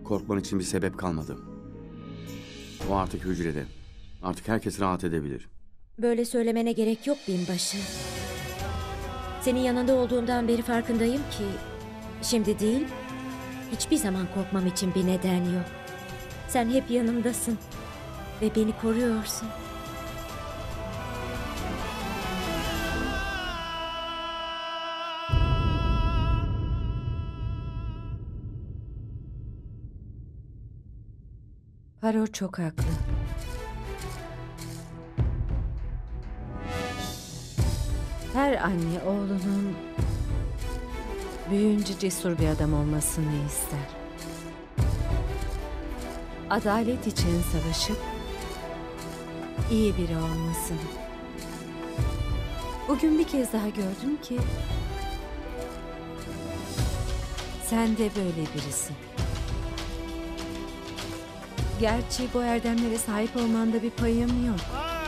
Korkman için bir sebep kalmadı. O artık hücrede. Artık herkes rahat edebilir. Böyle söylemene gerek yok binbaşı. Senin yanında olduğumdan beri farkındayım ki şimdi değil, hiçbir zaman korkmam için bir neden yok. Sen hep yanımdasın ve beni koruyorsun. Paro çok haklı. Her anne oğlunun büyüyünce cesur bir adam olmasını ister. Adalet için savaşıp iyi biri olmasını. Bugün bir kez daha gördüm ki sen de böyle birisin. Gerçi bu erdemlere sahip olmanda bir payım yok.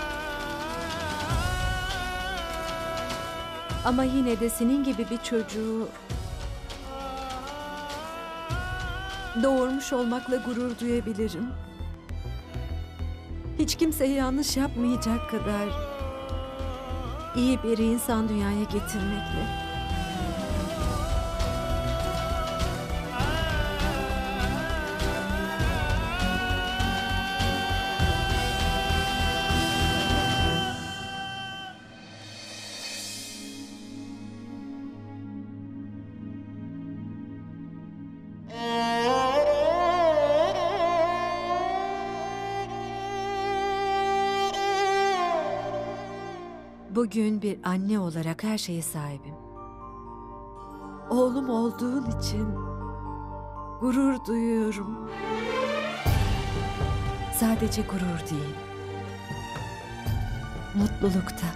Ama yine de senin gibi bir çocuğu doğurmuş olmakla gurur duyabilirim. Hiç kimseye yanlış yapmayacak kadar iyi bir insan dünyaya getirmekle. Bugün bir anne olarak her şeye sahibim. Oğlum olduğun için gurur duyuyorum. Sadece gurur değil, mutlulukta.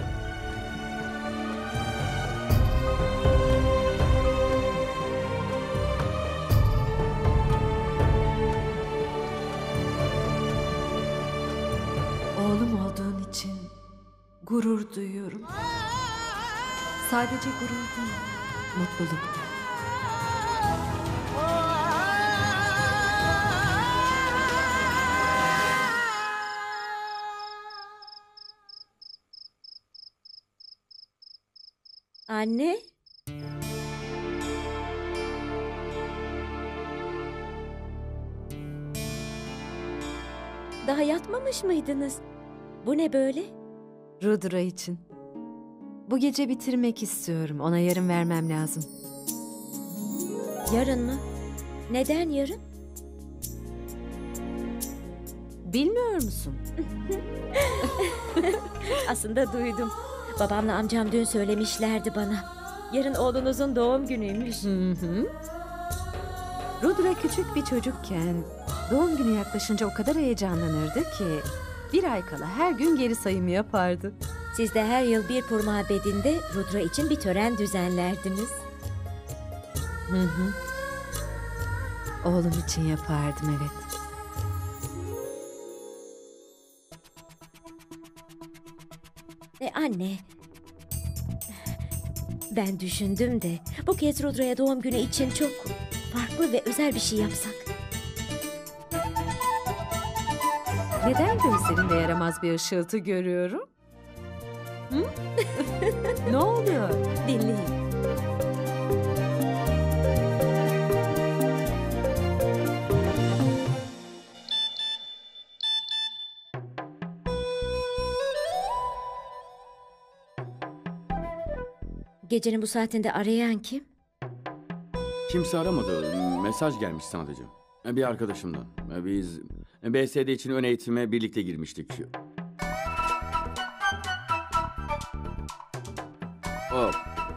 Oğlum olduğun için gurur duyuyorum. Sadece gurur değil, mutlulukta. Anne? Daha yatmamış mıydınız? Bu ne böyle? Rudra için. Bu gece bitirmek istiyorum. Ona yarın vermem lazım. Yarın mı? Neden yarın? Bilmiyor musun? Aslında duydum. Babamla amcam dün söylemişlerdi bana. Yarın oğlunuzun doğum günüymüş. Rudra küçük bir çocukken doğum günü yaklaşınca o kadar heyecanlanırdı ki bir ay kala her gün geri sayım yapardı. Siz de her yıl bir pur mabedinde Rudra için bir tören düzenlerdiniz. Oğlum için yapardım, evet. Anne, ben düşündüm de bu kez Rudra'ya doğum günü için çok farklı ve özel bir şey yapsak. Neden gözlerinde yaramaz bir ışıltı görüyorum? Ne oluyor? Dinleyin. Gecenin bu saatinde arayan kim? Kimse aramadı. Mesaj gelmiş sadece. Bir arkadaşımdan. Biz BSD için ön eğitime birlikte girmiştik. Oh.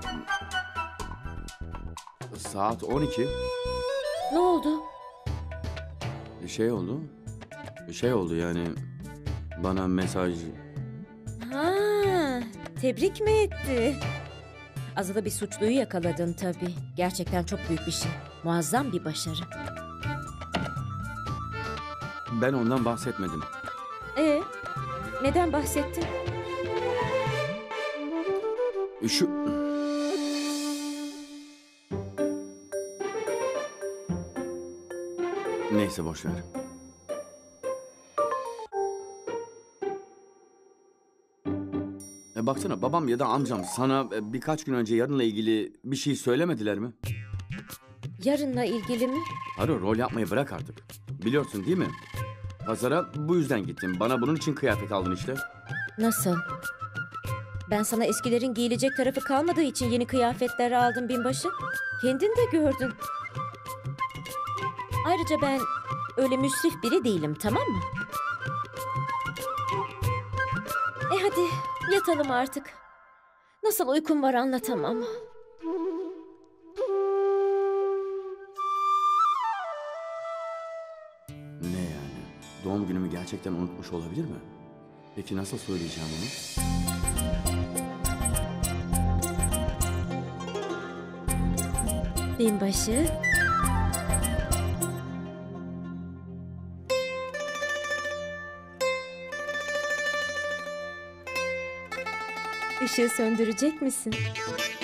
Saat 12. Ne oldu? Şey oldu yani. Bana mesaj... Ha, tebrik mi etti? Azılı bir suçluyu yakaladın tabii. Gerçekten çok büyük bir şey. Muazzam bir başarı. Ben ondan bahsetmedim. Neden bahsettin? Şu... Neyse boş ver. Baksana babam ya da amcam sana birkaç gün önce yarınla ilgili bir şey söylemediler mi? Yarınla ilgili mi? Haro rol yapmayı bırak artık. Biliyorsun değil mi? Pazara bu yüzden gittim. Bana bunun için kıyafet aldın işte. Nasıl? Ben sana eskilerin giyilecek tarafı kalmadığı için yeni kıyafetler aldım binbaşı. Kendin de gördün. Ayrıca ben öyle müsrif biri değilim, tamam mı? Hadi yatalım artık. Nasıl uykum var anlatamam. Ne yani? Doğum günümü gerçekten unutmuş olabilir mi? Peki nasıl söyleyeceğim onu? Binbaşı. Işığı söndürecek misin?